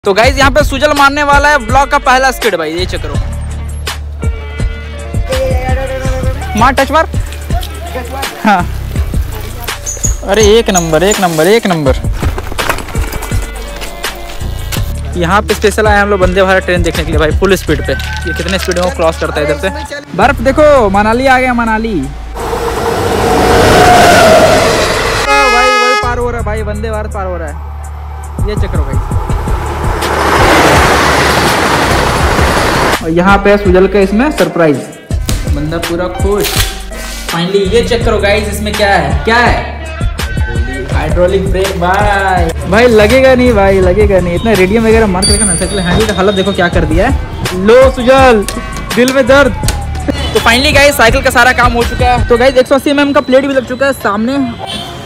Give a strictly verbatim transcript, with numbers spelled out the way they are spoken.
तो गाइज यहाँ पे सुजल मारने वाला है ब्लॉक का पहला स्किड भाई, ये चेक करो। मार टच मार। हाँ अरे एक नंबर एक नंबर एक नंबर। यहाँ पे स्पेशल आए हम लोग वंदे भारत ट्रेन देखने के लिए भाई, फुल स्पीड पे। ये कितने स्पीड में वो क्रॉस करता है इधर से। बर्फ देखो, मनाली आ गया मनाली भाई, वही पार हो रहा है भाई, वंदे भारत पार हो रहा है। ये चेक करो भाई। और यहाँ पे सुजल का इसमें सरप्राइज, बंदा पूरा खुश। फाइनली ये चेक करो गाइस, इसमें क्या है क्या है हाइड्रोलिक ब्रेक भाई। भाई लगेगा नहीं भाई, लगेगा नहीं। इतना रेडियम वगैरह मार करके ना साइकिल हैंडल का हालत देखो क्या कर दिया है। लो सुजल, दिल में दर्द। तो फाइनली गाइस साइकिल का सारा काम हो चुका है। तो गाइस एक सौ अस्सी एम एम का प्लेट भी लग चुका है सामने।